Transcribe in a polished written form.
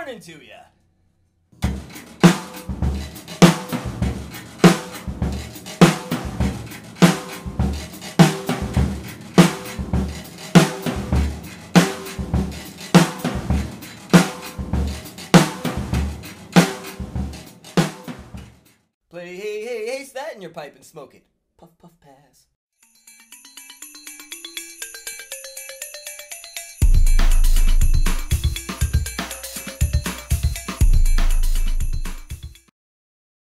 morning to ya. Play hey hey hey, that in your pipe and smoke it. Puff puff pass.